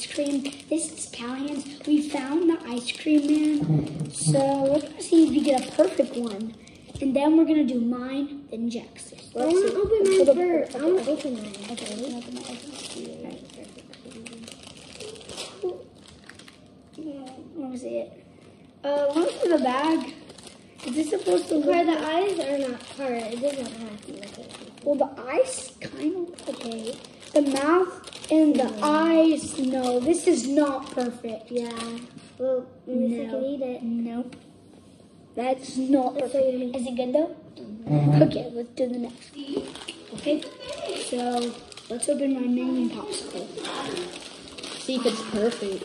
ice cream. This is Callahan's. We found the ice cream man. So we're gonna see if we get a perfect one. And then we're gonna do mine, then Jackson's. I want to open mine first. I want to open mine. Okay, let me open mine. Let me see it. Let me see the bag. Is this supposed to look? Where the eyes are not hard. It doesn't have to look like it. Well, the eyes kind of okay. The mouth and the eyes. No, this is not perfect. Yeah. Well, maybe I can eat it. Nope. That's not perfect. Is it good though? Okay, let's do the next. Okay. So let's open my mini popsicle. See if it's perfect.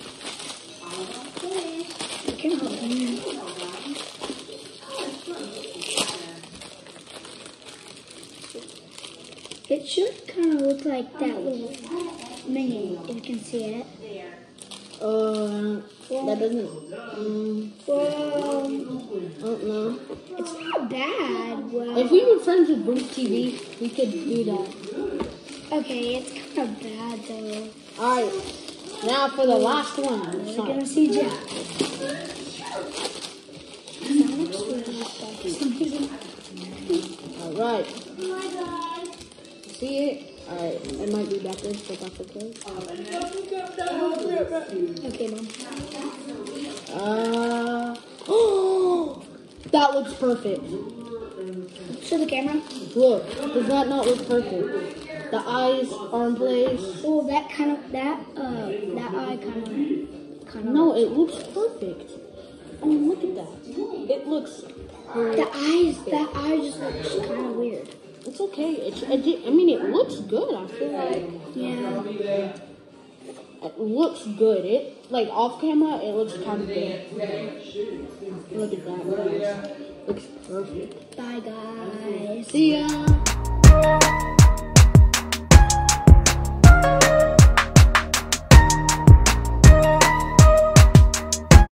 I can open it. It should kind of look like that little mini, if you can see it. That doesn't. Well, I don't know. it's not bad. Well, If we were friends with Boost TV, we could do that. okay, it's kind of bad though. Alright, now for the last one. We're gonna see Jack. That looks really Alright. See it? Alright, it might be backwards, but that's okay. Okay, Mom. Oh, that looks perfect. Show the camera. Look, does that not look perfect? The eyes are in place. Oh, that eye kind of. No, it looks perfect. Oh, look at that. It looks perfect. That eye just looks kind of weird. It's okay. I mean, it looks good. I feel like. Yeah. It looks good. Like off camera, it looks kind of good. Look at that. Looks perfect. Bye, guys. See ya.